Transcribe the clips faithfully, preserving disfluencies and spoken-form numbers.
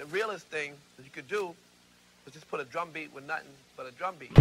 the realest thing that you could do is just put a drum beat with nothing but a drum beat.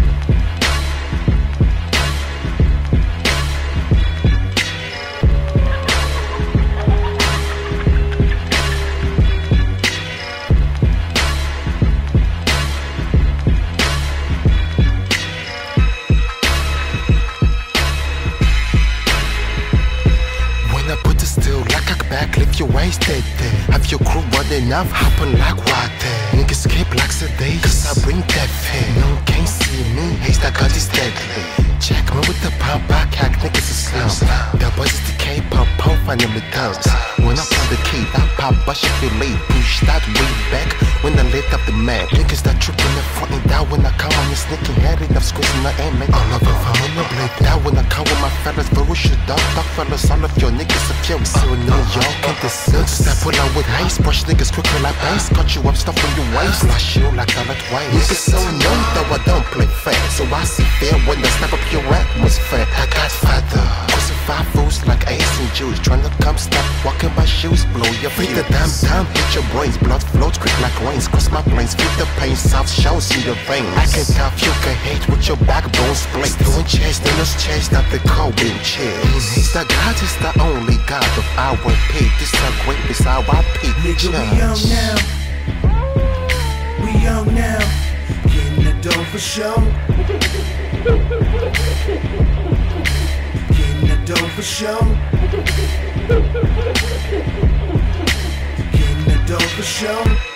Back, lift your waist dead there. Have your crew running up, hopping like water. Niggas skip like today, cause I bring that fear. No one can't see me, haste that gun is deadly. Check me with the pump, I hack niggas is slow. The boys is the K-pop, pop, I never does. When I pull the key, I pop, bust if you late. Push that way back, when I lit up the mag. Niggas that tripping the front and down when I come on your sneaking head it up, squeezing the aim, man. All of them from the blade down when I come with my fellas. Ferocious dog, dog fellas, all of your niggas are few. So no, y'all can't decide. Step pull out with ice, brush niggas quicker like bass. Cut you up, stuff on your waist. Flush you like all at twice. Niggas so known, though I don't play fair. So I see fair when I step up your atmosphere. I got father. Crucify fools like Ace and Jews. Tryna come stop, walking my shoes, blow your feet. The damn time, hit your brains. Blood flows quick like rains. Cross my planes, feel the pain. Soft shows in your veins. I can tell you can hate with your backbone split. Doing chase, then us chase, not the cold wheelchair. He's the God, is the only God of our pit. This the great, is our pit. Nigga, we young now. We young now. Getting the dough for show. Getting the dough for show. Getting the dough for show.